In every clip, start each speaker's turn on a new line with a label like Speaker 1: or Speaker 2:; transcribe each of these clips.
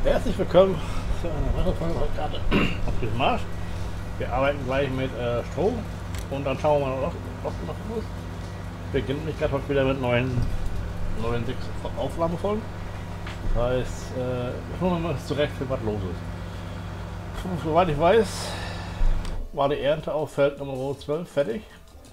Speaker 1: Herzlich willkommen zu einer weiteren Folge von Karte auf diesem Marsch. Wir arbeiten gleich mit Strom und dann schauen wir mal, was gemacht muss. Wir beginnen mich gerade heute wieder mit neuen 6 Aufnahmefolgen. Das heißt, ich hole mir mal zurecht, für was los ist. Soweit ich weiß, war die Ernte auf Feld Nummer 12 fertig.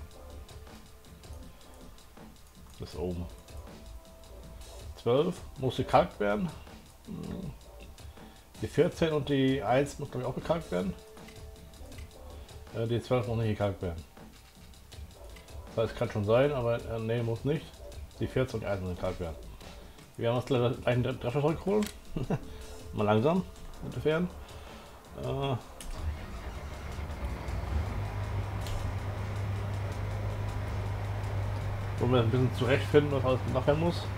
Speaker 1: Das ist oben. 12 muss gekalkt werden. Die 14 und die 1 muss, glaube ich, auch gekalkt werden. Die 12 muss nicht gekalkt werden. Das heißt, kann schon sein, aber nee, muss nicht. Die 14 und die 1 müssen gekalkt werden. Wir haben uns gleich einen Drescher zurückholen. Mal langsam entfernen. Wo wir ein bisschen zurechtfinden, was alles gemacht werden muss.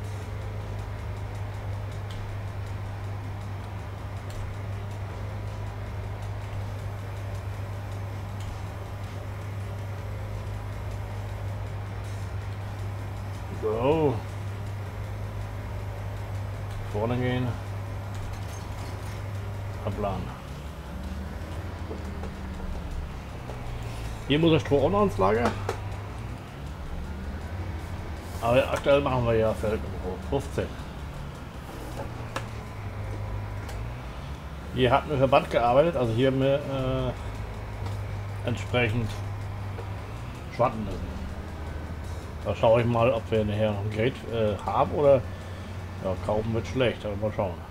Speaker 1: So. Vorne gehen. Abladen. Hier muss der Stroh auch noch ins Lager. Aber aktuell machen wir ja Feld 15. Hier hatten wir Verband gearbeitet, also hier haben wir entsprechend schwatten lassen. Da schaue ich mal, ob wir nachher noch ein Gerät haben oder ja, kaufen wird schlecht, aber mal schauen.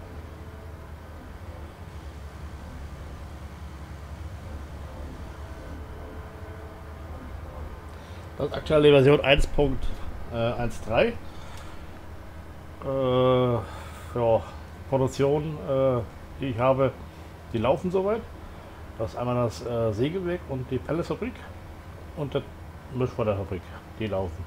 Speaker 1: Das ist aktuell die Version 1.13. Ja, Produktion, die ich habe, die laufen soweit. Das ist einmal das Sägewerk und die Pelletsfabrik und die Mischfutterfabrik, die laufen.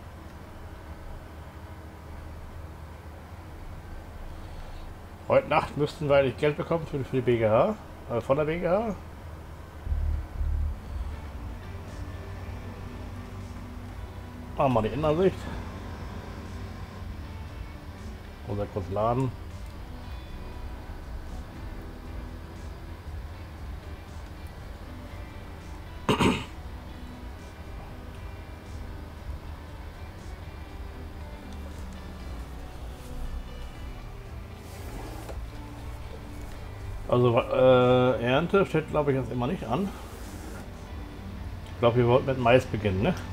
Speaker 1: Heute Nacht müssten wir eigentlich Geld bekommen für die BGH, von der BGH. Machen wir die Innenansicht. Oder kurz laden. Also Ernte steht, glaube ich, jetzt immer nicht an. Ich glaube, wir wollten mit Mais beginnen, ne?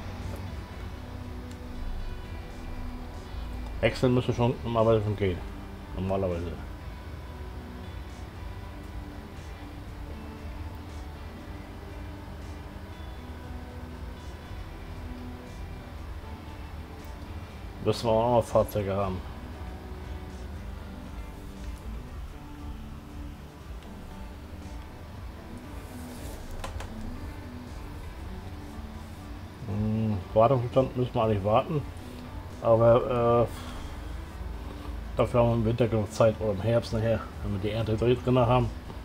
Speaker 1: Wechseln müsste schon normalerweise schon gehen. Normalerweise. Müssen wir auch noch Fahrzeuge haben. Wartungsstand müssen wir eigentlich warten. Aber dafür haben wir im Winter genug Zeit oder im Herbst nachher, wenn wir die Ernte drin haben.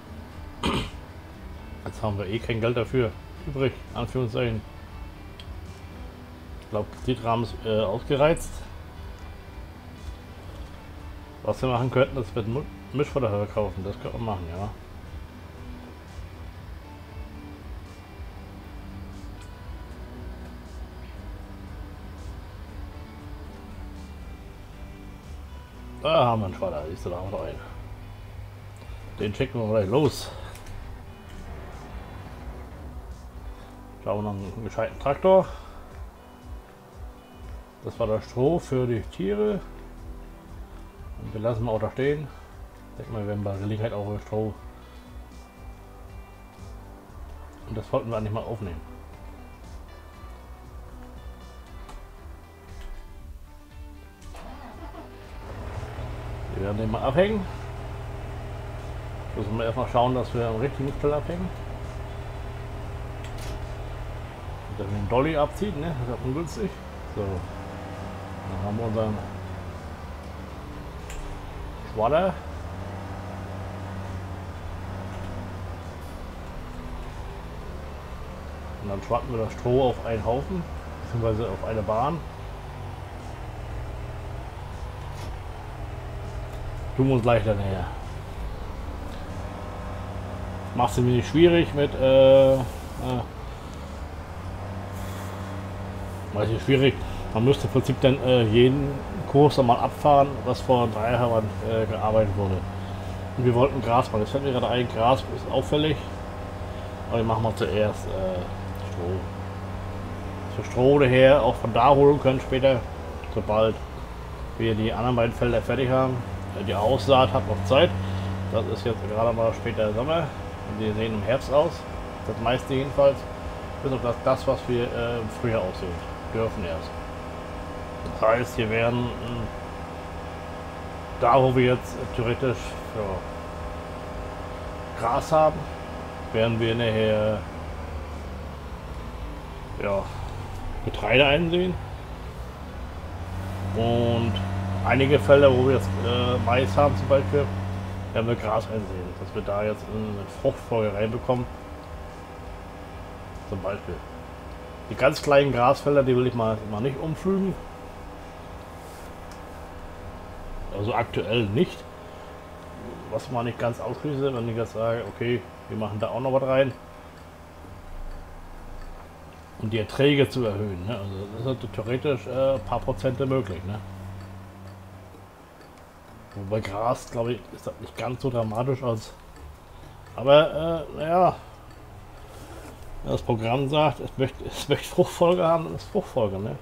Speaker 1: Jetzt haben wir eh kein Geld dafür übrig, Anführungszeichen. Ich glaube, Kreditrahmen ist ausgereizt. Was wir machen könnten, das wird Mischfutter verkaufen, das können wir machen, ja. Da haben wir einen Schwader, siehst du, da haben wir noch einen. Den schicken wir gleich los. Schauen wir noch einen gescheiten Traktor. Das war das Stroh für die Tiere. Und wir lassen auch da stehen. Ich denke mal, wir werden bei Gelegenheit auch Stroh. Und das wollten wir eigentlich mal aufnehmen. Wir werden den mal abhängen. Müssen wir erstmal schauen, dass wir am richtigen Stelle abhängen. Und dann den Dolly abziehen, ne? Das ist ja ungünstig. So. Dann haben wir unseren Schwadder. Und dann schwatten wir das Stroh auf einen Haufen, beziehungsweise auf eine Bahn. tun wir uns leichter näher. Macht es ziemlich schwierig mit weiß ich, schwierig. Man müsste im Prinzip dann jeden Kurs einmal abfahren, was vor 3 Jahren gearbeitet wurde. Und wir wollten Gras machen. Das fällt mir gerade ein, Gras ist auffällig. Aber wir machen mal zuerst Stroh. Für Stroh daher auch von da holen können später, sobald wir die anderen beiden Felder fertig haben. Die Aussaat hat noch Zeit. Das ist jetzt gerade mal später Sommer. Und wir sehen im Herbst aus. Das meiste jedenfalls. Bis auf das was wir im Frühjahr aussehen dürfen erst. Das heißt, hier werden da, wo wir jetzt theoretisch Gras haben, werden wir nachher Getreide einsehen. Und einige Felder, wo wir jetzt Mais haben zum Beispiel, werden wir Gras einsehen, dass wir da jetzt eine Fruchtfolge reinbekommen. Zum Beispiel. Die ganz kleinen Grasfelder, die will ich mal nicht umflügen. Also aktuell nicht. Was man nicht ganz ausschließe, wenn ich jetzt sage, okay, wir machen da auch noch was rein. Um die Erträge zu erhöhen. Ne? Also das ist theoretisch ein paar Prozente möglich. Ne? Bei Gras, glaube ich, ist das nicht ganz so dramatisch als. Aber naja. Das Programm sagt, es möchte Fruchtfolge haben, dann ist Fruchtfolge, ne?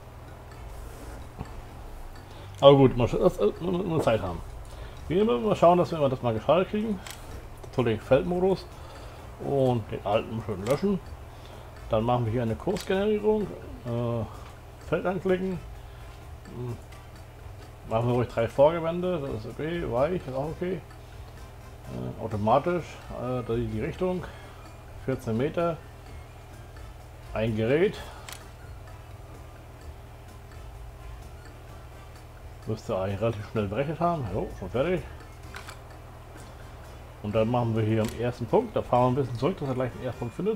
Speaker 1: Aber gut, man muss Zeit haben. Wir müssen mal schauen, dass wir das mal geschaltet kriegen. Den Feldmodus und den alten schön löschen. Dann machen wir hier eine Kursgenerierung. Feld anklicken. Machen wir ruhig 3 Vorgewände, das ist okay, weich, ist auch okay. Automatisch, die Richtung. 14 Meter. Ein Gerät. Müsste eigentlich relativ schnell berechnet haben. Jo, schon fertig. Und dann machen wir hier am ersten Punkt. Da fahren wir ein bisschen zurück, dass er gleich den ersten Punkt findet.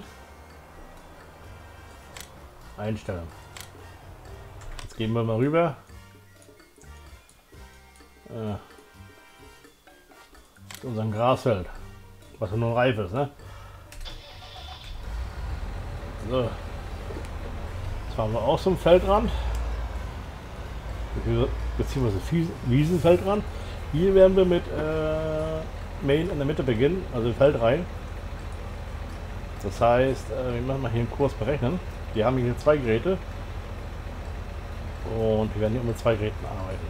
Speaker 1: Einstellen. Jetzt gehen wir mal rüber. Zu unserem Grasfeld. Was ja nun reif ist, ne? So. Jetzt fahren wir auch zum Feldrand. Beziehungsweise Wiesenfeldrand. Hier werden wir mit Mähen in der Mitte beginnen, also im Feld rein. Das heißt, wir machen mal hier einen Kurs berechnen. Wir haben hier 2 Geräte. Und wir werden hier mit 2 Geräten arbeiten.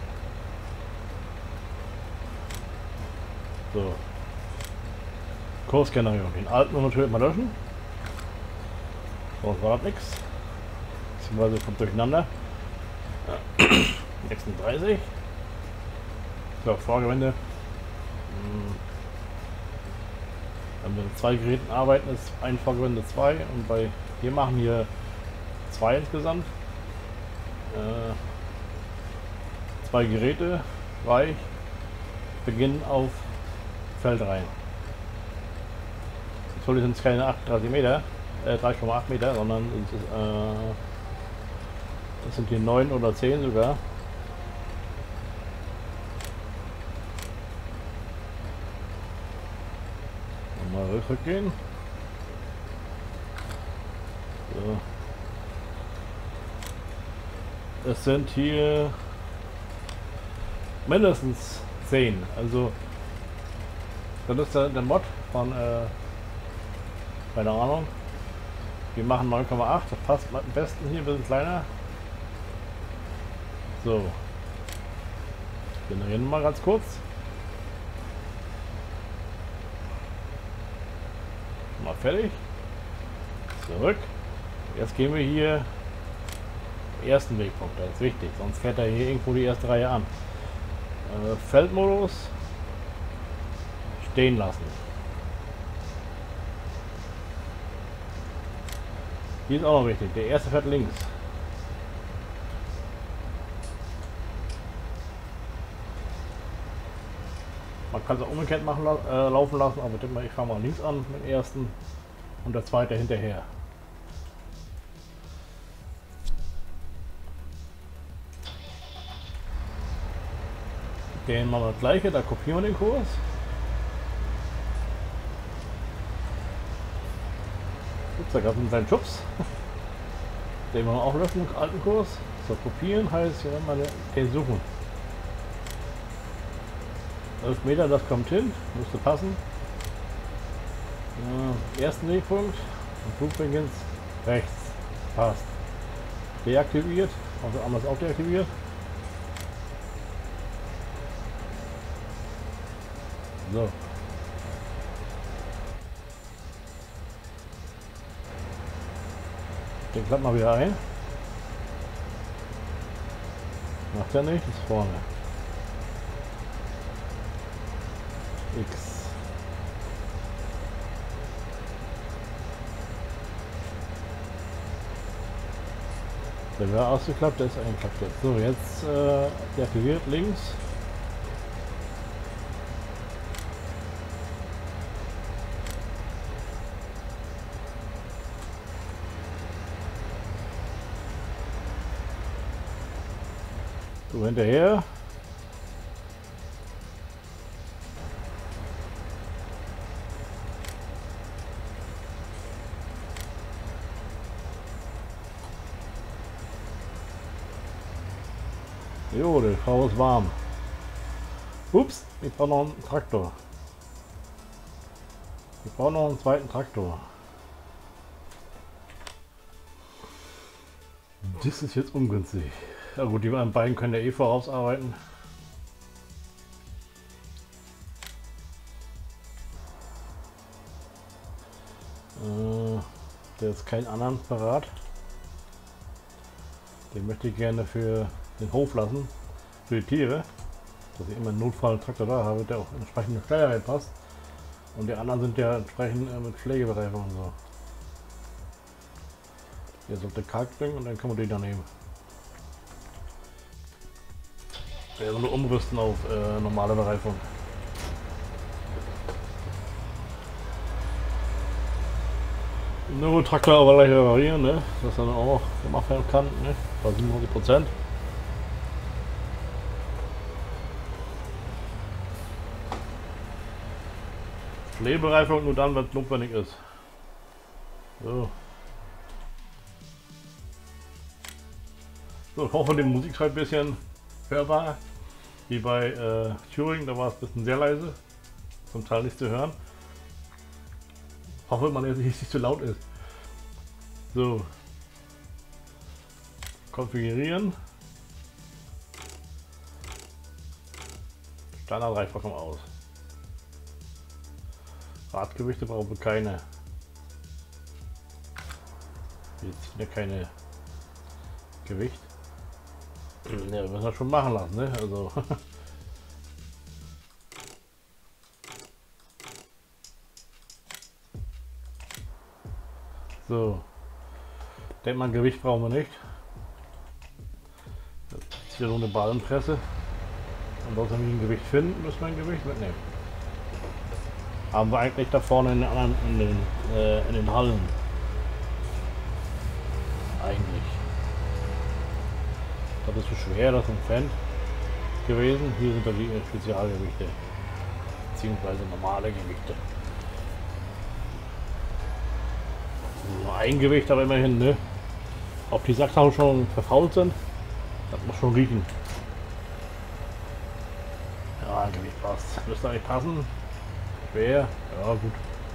Speaker 1: So. Kursgenerierung. Den alten müssen wir natürlich mal löschen. Sonst war das nichts. Beziehungsweise kommt durcheinander. 36. So, Vorgewände. Wenn wir mit 2 Geräten arbeiten, ist ein Vorgewände 2 und wir machen hier 2 insgesamt. 2 Geräte, weich, beginnen auf Feld rein. Natürlich sind es keine 38 Meter, 3,8 Meter, sondern das sind hier 9 oder 10 sogar. Mal zurückgehen. So. Es sind hier mindestens 10. Also das ist der Mod von keine Ahnung. Wir machen 9,8. Das passt am besten hier ein bisschen kleiner. So. Generieren wir mal ganz kurz. Mal fertig. Zurück. Jetzt gehen wir hier ersten Wegpunkt. Das ist wichtig, sonst fährt er hier irgendwo die erste Reihe an. Feldmodus stehen lassen. Hier ist auch noch wichtig. Der erste fährt links. Man kann es auch umgekehrt machen, laufen lassen, aber ich fange mal links an mit dem ersten und der zweite hinterher. Den machen wir das gleiche, da kopieren wir den Kurs. Ups, da gab es einen kleinen Schubs. Den wollen wir auch löschen, den alten Kurs. So, kopieren heißt, wir werden mal den suchen. 11 Meter, das kommt hin, müsste passen. Ersten Wegpunkt und Flugbeginns rechts. Passt. Deaktiviert, also anders auch deaktiviert. So. Den klappt mal wieder ein. Macht ja nicht, ist vorne. X. Der wäre ausgeklappt, der ist eingeklappt jetzt. So, jetzt deaktiviert links. So, hinterher. Jo, die Frau ist warm. Ups, ich brauche noch einen Traktor. Ich brauche noch einen zweiten Traktor. Das ist jetzt ungünstig. Ja gut, die beiden können ja eh vorausarbeiten. Der ist keinen anderen parat. Den möchte ich gerne für den Hof lassen, für die Tiere, dass ich immer einen Notfall-Traktor da habe, der auch entsprechend mit Steuer passt. Und die anderen sind ja entsprechend mit Pflegebereifung und so. Hier sollte Kalk bringen und dann kann man den da nehmen. Wir werden nur umrüsten auf normale Bereifung. Nur Traktor aber gleich reparieren, ne? Dass dann auch gemacht werden kann, ne? Bei 97%. Pflegebereifung nur dann, wenn es notwendig ist. So. So, ich hoffe, die Musik ist halt ein bisschen hörbar. Wie bei Thüringen, da war es ein bisschen sehr leise. Zum Teil nicht zu hören. Hoffe, man jetzt nicht zu laut ist. So. Konfigurieren. Standard reicht vollkommen aus. Radgewichte brauchen wir keine. Jetzt sind ja keine Gewicht. Ja, wir müssen das schon machen lassen, ne? Also. So. Denkt man, Gewicht brauchen wir nicht. Das ist hier so eine Ballenpresse. Und wenn wir ein Gewicht finden, müssen wir ein Gewicht mitnehmen. Haben wir eigentlich da vorne in den Hallen. Eigentlich. Das ist zu schwer, das ist ein Fan gewesen. Hier sind da die Spezialgewichte. Beziehungsweise normale Gewichte. Nur ein Gewicht, aber immerhin, ne? Ob die Sacksachen schon verfault sind, das muss schon riechen. Ja, ein Gewicht passt. Müsste eigentlich passen. Schwer, ja gut.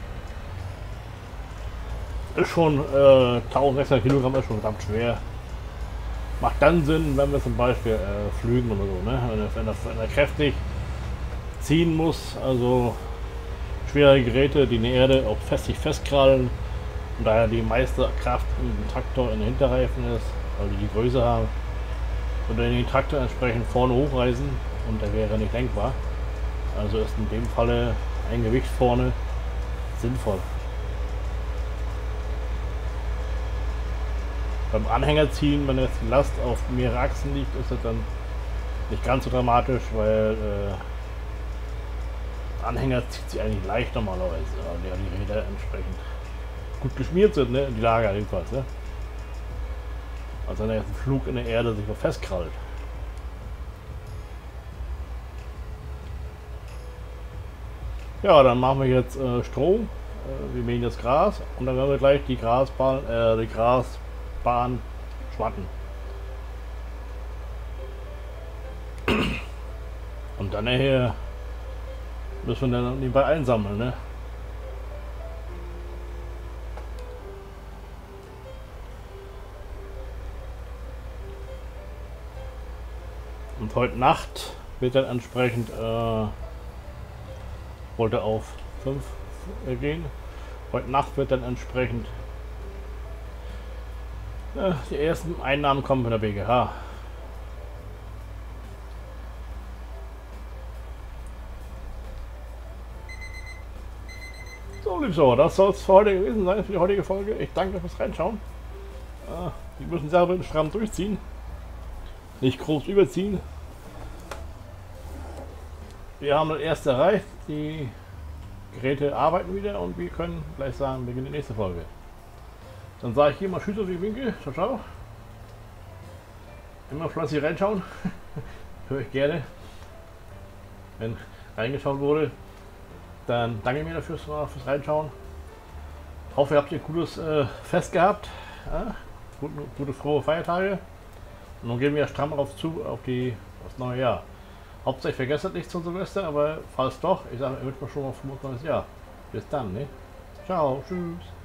Speaker 1: Ist schon 1600 Kilogramm, ist schon verdammt schwer. Macht dann Sinn, wenn wir zum Beispiel flügen oder so, ne? Wenn er kräftig ziehen muss, also schwere Geräte, die eine Erde auch festkrallen und daher die meiste Kraft im Traktor in den Hinterreifen ist, weil die Größe haben, und dann den Traktor entsprechend vorne hochreißen und der wäre nicht lenkbar. Also ist in dem Falle ein Gewicht vorne sinnvoll. Beim Anhänger ziehen, wenn jetzt die Last auf mehrere Achsen liegt, ist das dann nicht ganz so dramatisch, weil Anhänger zieht sich eigentlich leicht normalerweise, weil ja die Räder entsprechend gut geschmiert sind, ne? Die Lager jedenfalls, ne? Also wenn jetzt ein Flug in der Erde sich noch festkrallt. Ja, dann machen wir jetzt Strom. Wir mähen das Gras und dann werden wir gleich die Grasbahn schwatten. Und dann nachher müssen wir dann nebenbei einsammeln, ne? Und heute Nacht wird dann entsprechend wollte auf 5 gehen. Heute Nacht wird dann entsprechend die ersten Einnahmen kommen von der BGH. So, lieb so, das soll es für heute gewesen sein, für die heutige Folge. Ich danke fürs Reinschauen. Die müssen selber stramm durchziehen. Nicht groß überziehen. Wir haben das erste erreicht. Die Geräte arbeiten wieder und wir können gleich sagen, beginnt die nächste Folge. Dann sage ich hier mal Tschüss auf die Winkel. Ciao, ciao. Immer fleißig reinschauen. Höre ich gerne. Wenn reingeschaut wurde, dann danke mir dafür fürs Reinschauen. Hoffe, ihr habt ein gutes Fest gehabt. Gute frohe Feiertage. Und nun gehen wir stramm auf das neue Jahr. Hauptsächlich vergesst nicht zum Silvester, aber falls doch, ich sage, ich wünsche mir schon mal ein frohes neues Jahr. Bis dann, ne? Ciao, tschüss.